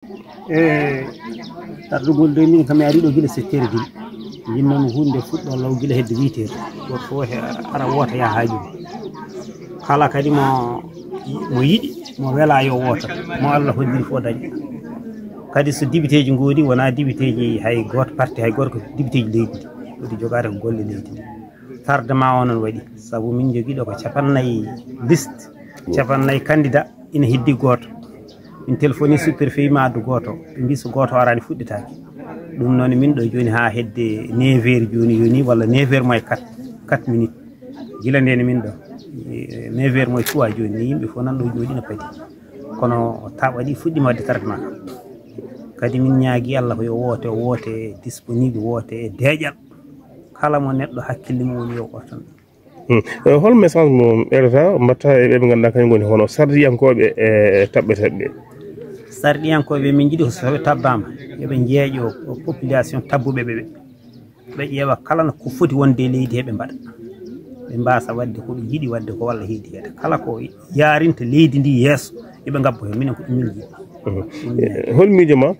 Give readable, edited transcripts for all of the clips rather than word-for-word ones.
tardugol de min kam ari do gila 7 heures gil yinnon hunde fuddo law gila hedde 8 heures goto fo ara wota ya haaju kala kadi mo yidi mo wela yo wota mo Allah hoddiri fo dañi kadi so dibiteji ngodi wona dibiteji hay goto parti hay goto dibiteji leydi wodi jogare ko golle leydi tardement onon wadi sabu min jogi do ko capannay liste capannay candidat ina heddi goto min téléphone superfait ma do goto bi so goto warani fudditaaki dum non min do joni ha hedde 9h joni wala 9h moy 4 minutes gila ndene min do 9h moy tuwa joni yimbe fo nan do jodi na padi kono ta wadi fuddi wadde tardement kadi min nyaagi Allah ko yo wote disponible wote deejal kala mo neddo hakkille mo woni yo gortan hol message mo erata mbatta e be ganda kany goni hono sardiyankobe e tabbetebe sardiyankobe min jidi ko so tabbama yobe jeejo population tabbube be ƴeewa kala no ko foti wonde leydi hebe mbada be mbasa wadde ko be jidi wadde ko walla heedi hede kala ko yaarinta leydi ndi yeso yobe ngabbo hen minen ko dum min jidi hol miijoma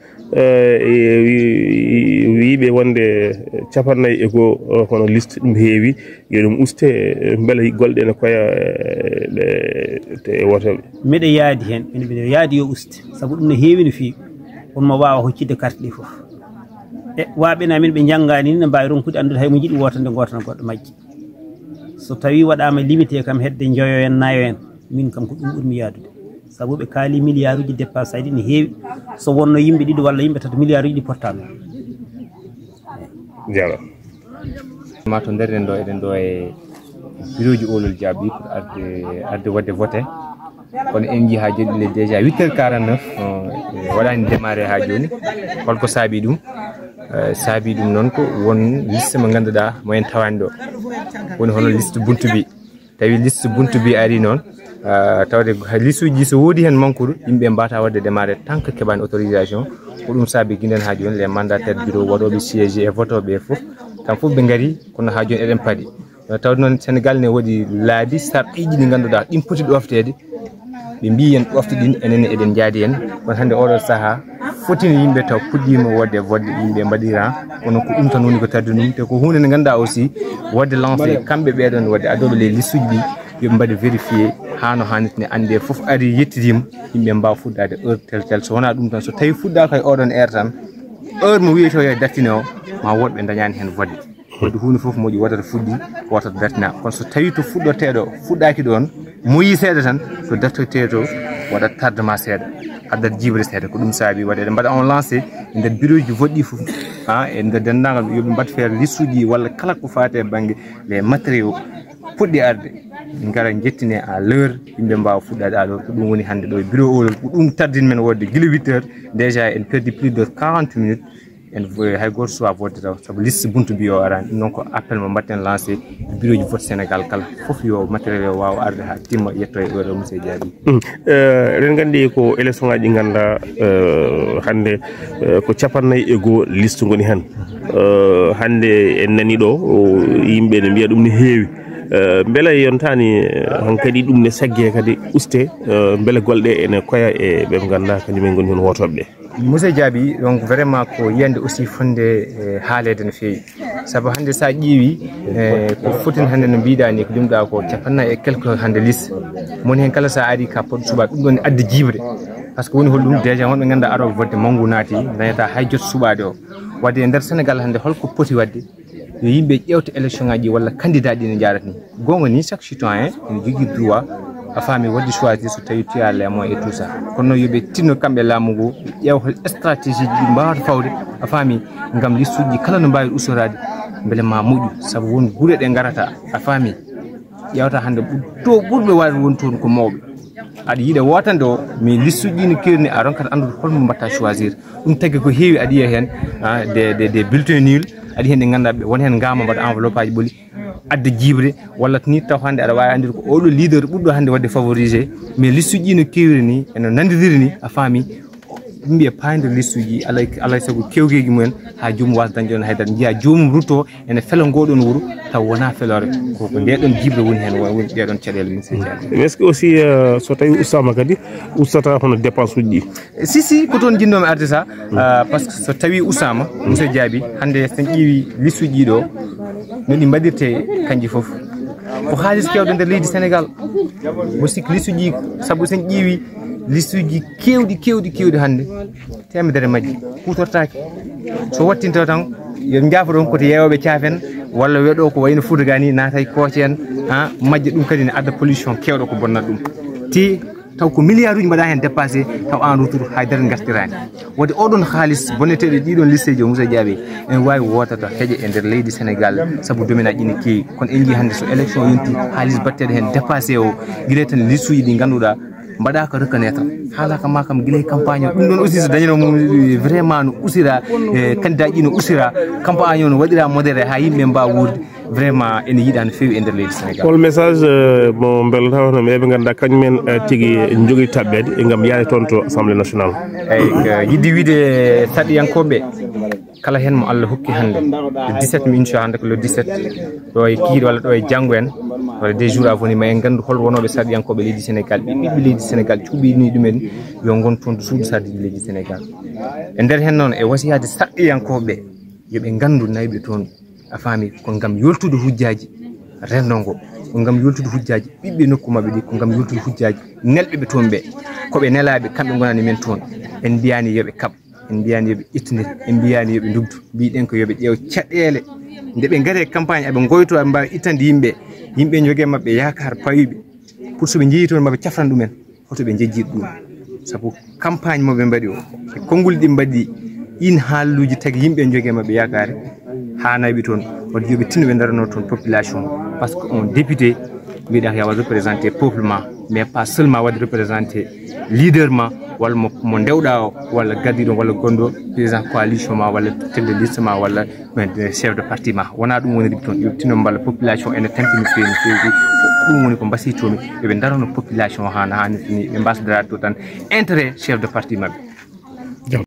wiibe wonde capannay ego hono liste dum heewi yo dum uste bela golde ne koya te wotobe mede yaadi hen mede yaadi yo uste sabu dum ne heewi no fi on mo waawa hoccide carte ɗi fof e waaɓe na min ɓe janngani ne mbawi ronkude andude hay mo jiɗi wotande gotana goɗɗo majji so tawi waɗama limité kam hedde joyo en nayo en min kam ko ɗum ɓurmi yaadude sabu ɓe kaali milliard uji dépense aydi ne heewi so wonno yimɓe ɗiɗi walla yimɓe tata milliard uji ɗi portable jara ma to nder ɗo eɗen ɗo e bureau ji olol jaabi pour arde wadde voté kono en jii ha joni déjà 8h49 waɗani démarré ha joni holko saabi ɗum noon ko won liste mo ganduɗa mo en tawani ɗo woni hono liste buntu bi tawi liste buntu bi ari noon tawde liste uji so woodi hen mankude yimɓe mbata wadde démarré tant que keɓani autorisation ko ɗum saabi guinen ha joni les mandataires bureau waɗoɓe siége e votoɓe foof kam foof ɓe gaari kono ha joni eɗen paadi tawde noon Sénégal ne waɗi laabi sarɗiji ɗi ganduɗa ɗin poti ɗoftede ɓe mbi en ɗofte ɗin enen eɗen jaadi en kono hande oɗo saaha fotini yimɓe taw puɗɗima wadde vodde yimɓe mbaɗira kono ko ɗum tan woni ko taddi ɗum te ko hunde nde ganduɗa aussi wadde lancé kamɓe ɓeɗon wadde adoɓe les liste uji ɗi yoɓe mbaɗi vérifié hano hannit ne ande foof ari yettitima yimɓe mbawa fuɗɗade heure tel so wona ɗum tan so tawi fuɗɗaka e oɗon heure tan heure mo wiyeto yo dattine o ma woɗɓe dañani hen vodde wadde hunde foof moƴi waɗata fuɗɗi wotata dattina kono so tawi to fuɗɗoteɗo fuɗɗaki ɗon moyi seeɗa tan to dattoteto waɗat tardement seeɗa addat jibre seeɗa ko ɗum saabi waɗe ɗe mbaɗa on lancé e nder bureau ji voɗɗi foof e nder dendagal yoɓe mbat feere liste uji walla kala ko fate banggue les matériaux puɗɗi arde gara jettine à l'heure yimɓe mbawa fuɗɗade à l'heure ko ɗum woni hande ɗo e bureau olol ko ɗum tardin men wodde guila 8h déjà en perdi plus de 40 minutes en hay goto suwa vodde taw saabu liste buntu bi o arani ɗum noon ko appel mo mbatten lancé bureau ji vote Sénégal kala foof yo matériel o wawa arde ha timma yetto e heure monsieur Diaby eɗen gandi ko élection ngaji ɗi ganduɗa hande ko capannayyi e goho liste goni hen hande en nani ɗo yimɓe ne mbiya ɗum ne heewi beela yontani hankadi ɗum ne sagge kadi uste beele golɗe ene koya e ɓe ganduɗa kañumen goni hen wotoɓeɓe monsieur Diaby donc vraiment ko yiyande aussi fonde haalede no feewi saabu hande sa ƴeewi ko fotini hande no mbiɗa ni ko limɗa ko capannayyi e quelque hande liste moni hen kala sa ari ka poɗɗo suɓaɓe ɗum ɗon adde jibre par ce que woni holɗum déjà wonɓe ganduɗa aroɓe vodde manggu naati dañata hay jot suɓade o wadde e nder Sénégal hande holko poti wadde yo yimɓe ƴewta élection ngaji walla candidat ɗi no jarata ni gonga ni chaque citoyen ene jogui droit a faami wadde choisir so tawi tuya lemo et tout ça kono yoɓe tinno kamɓe laamu ngu ƴeew hol stratégie ji mbawata fawde a faami gam liste uji kala no mbawi usorade beele ma moƴƴu saabu won guure ɗe garata a faami ƴewta hande to ɓurɓe wawi won toon ko mawɓe aɗa yiiɗa wotande o mais liste uji no kirni a ronkata andude holmo mbatta choisir ɗum tagui ko heewi aɗa yiya hen des bulletins nul aɗa hen ɗe ganduɗa won hen gama mbaɗa enveloppe aji ɓooli adde jibre walla ni taw hande aɗa wawi andude ko oɗo leader ɓurɗo hande wadde favorisé mais liste uji no kewri ni eno nandidiri ni a faami yimɓe paande listuji alay sago kewgeji mumen ha joomum wasa dañde ɗon haydara jiya joomum rutto ene fela ngoɗon wuuro taw wona felore koko ndeɗon jibre woni hen woni ɗeɗon caɗele min sejaɓe. Est ce que aussi so tawi ustama kadi ustata hono dépense uji ɗi? si ko toon jinnomi arde sa par ce que so tawi usama monsieur Diaby hande sen ƴeewi listuji ɗo no ɗi mbaɗirte kanji foof ko haalis kewɗo nder leydi Sénégal mo sikki listuji saabu sen ƴeewi listuji kewɗi hande temedere majji kutortaki so wattinto tan yo jaafa ɗon koto yewoɓe caafen walla weɗo ko wayno Fouta gani naatay kooce en majje ɗum kadi ne adda pollution kewɗo ko bonnata ɗum te taw ko milliard uji mbaɗa hen dépassé taw en retour haydara gartirani wadde oɗon haalis bonneteɗo ɗiɗon listeji o Moussa Diaby en wawi wotata heeƴe e nder leydi Sénégal saabu domaine aji ne kewi kono en jii hande so élection yonti haalis batteɗo hen dépassé o guilay tan listuji ɗi ganduɗa mbaɗaka reconnaître haalaka ma kam guilay campagne o ɗum ɗon aussi so dañanomo vraiment no usira candidat ji no usira campagne o no waɗira modéré ha yimɓe mbawa wurde vraiment ene yiiɗa no fewi e nder leydi Sénégal. Hol message mo mbelata hono ɓe ganduɗa kañumen tigui jogui tabbede gam yaade toon to assemblée nationale? Eyyi yidde wiide saɗiyankoɓe kala hen mo Allah hokki hande le 17 mi inchallah hande ko le 17 ɗo e kiiɗi walla ɗo e janggo en walla des jours à venir ma en gandu hol wonoɓe saɗiyankoɓe leydi Sénégal ɓiɓɓe leydi Sénégal cuuɓini ɗumen yo gon toon to suudu sardeji leydi Sénégal e nder hen noon e wasiyade saɗiyankoɓe yoɓe gandu nayɓe toon a faami ko gam yoltude hujjaji rendogo ko gam yoltude hujjaji ɓiɓɓe nokku mabɓe ɗi ko gam yoltude hujjaji nelɓe ɓe toon ɓe koɓe nelaɓe kamɓe gonani men toon en mbiyani yoɓe kaɓ en mbiyani yoɓe ittinir en mbiyani yoɓe dugdu mbiɗen ko yoɓe ƴeew caɗele nde ɓe gaari campagne eɓe goyto eɓe mbawi ittande yimɓe jogue mabɓe yakar pawiɓe pour soɓe jeeyi toon mabɓe cafran ɗumen hoto ɓe jejjiɗ ɗum saabu campagne moɓe mbaɗi o e konngol ɗi mbaɗi in haaluji tagui yimɓe jogue mabɓe yakare ha nayɓe toon wadde yoɓe tinno ɓe darano toon population par ce que on député mbiɗa yawa représenté peuple ma mais pas seulement wadde représenté leader ma walla mo dewɗa o walla gaddiɗo walla gonɗo président coalition ma walla tête de liste ma walla chef de parti ma wona ɗum woni riɓe toon yoɓe tinno mballa population ene tampini fewi no fewi ɗum woni ko mbasitomi yoɓe darano population ha no hannirta ni ɓe mbasdorade to tan intérêt chef de parti mabɓe